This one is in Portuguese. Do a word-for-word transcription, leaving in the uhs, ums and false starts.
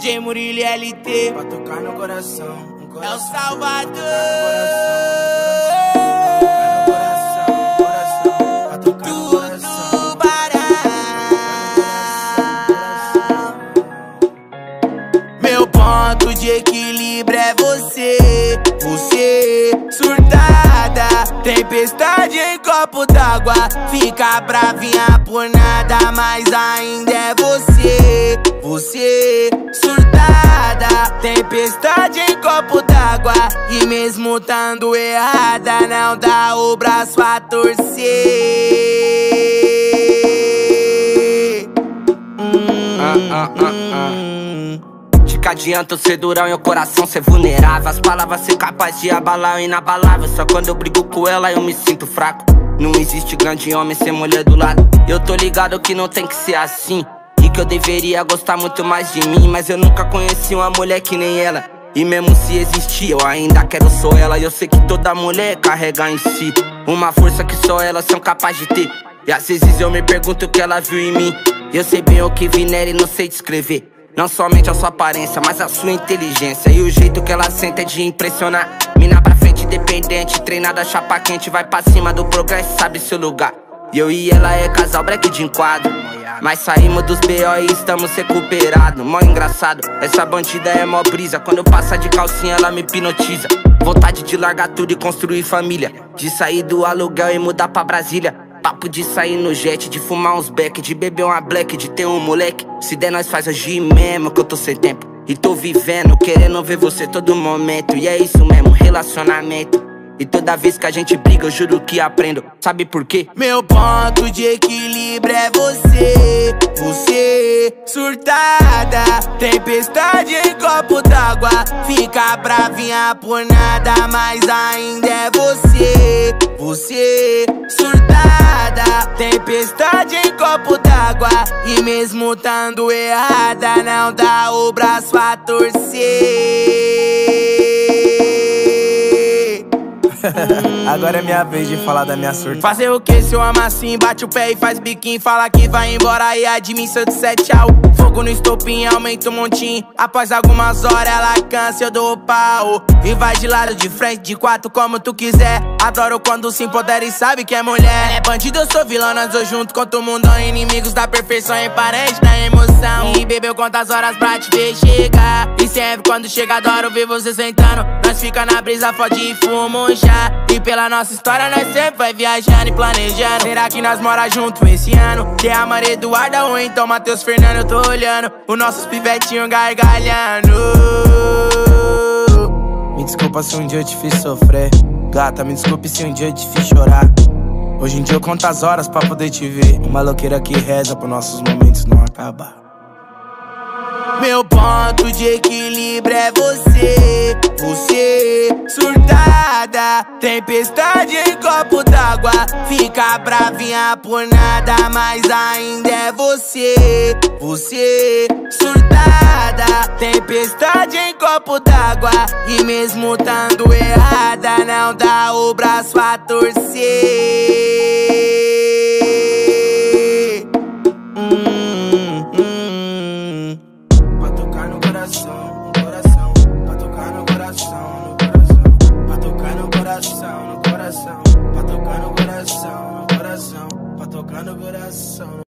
J Murilo L T pra tocar no coração, no coração. É o Salvador. Meu ponto de equilíbrio é você, você surtada, tempestade em copo d'água, fica bravinha por nada, mas ainda é você, você surtada, tempestade em copo d'água, e mesmo tando errada, não dá o braço a torcer. hum, ah, ah, ah, ah. Que adianta eu ser durão e o coração ser vulnerável. As palavras ser capaz de abalar o inabalável. Só quando eu brigo com ela eu me sinto fraco. Não existe grande homem sem mulher do lado. Eu tô ligado que não tem que ser assim, e que eu deveria gostar muito mais de mim, mas eu nunca conheci uma mulher que nem ela. E mesmo se existir, eu ainda quero só ela. E eu sei que toda mulher carrega em si uma força que só elas são capazes de ter. E às vezes eu me pergunto o que ela viu em mim. Eu sei bem o que vi nela e não sei descrever. Não somente a sua aparência, mas a sua inteligência. E o jeito que ela sente é de impressionar. Mina pra frente, independente, treinada, chapa quente, vai pra cima do progresso, sabe seu lugar. E eu e ela é casal break de enquadro, mas saímos dos B O e estamos recuperados. Mó engraçado, essa bandida é mó brisa. Quando eu passo de calcinha ela me hipnotiza. Vontade de largar tudo e construir família, de sair do aluguel e mudar pra Brasília. Papo de sair no jet, de fumar uns beck, de beber uma black, de ter um moleque. Se der nós faz hoje mesmo que eu tô sem tempo e tô vivendo, querendo ver você todo momento. E é isso mesmo, relacionamento. E toda vez que a gente briga eu juro que aprendo. Sabe por quê? Meu ponto de equilíbrio é você, você surtada, tempestade em copo d'água, fica bravinha por nada, mas ainda é você, você surtada, tempestade em copo d'água, e mesmo tando errada, não dá o braço a torcer. Agora é minha vez de falar da minha surta. Fazer o que se eu ama assim? Bate o pé e faz biquinho, fala que vai embora e admite de sete tchau. Fogo no estopim, aumenta um montinho. Após algumas horas ela cansa, eu dou o pau e vai de lado, de frente, de quatro, como tu quiser. Adoro quando se empodera e sabe que é mulher. É bandido, eu sou vilão, nós dois junto contra o mundo. Inimigos da perfeição e parente da emoção. E bebeu quantas horas pra te ver chegar. E sempre quando chega adoro ver você sentando. Nós fica na brisa, fode e fuma um chá. E pela nossa história nós sempre vai viajando e planejando. Será que nós mora junto esse ano? Que é a Maria Eduarda ou então Matheus Fernando? Eu tô olhando os nossos pivetinhos gargalhando. Me desculpa se um dia eu te fiz sofrer, gata, me desculpe se um dia eu te fiz chorar. Hoje em dia eu conto as horas pra poder te ver, uma louqueira que reza pros nossos momentos não acabar. Meu ponto de equilíbrio é você, você surtada, tempestade em copo d'água, fica bravinha por nada, mas ainda é você, você surtada, tempestade em copo d'água, e mesmo tando errada, não dá o braço a torcer.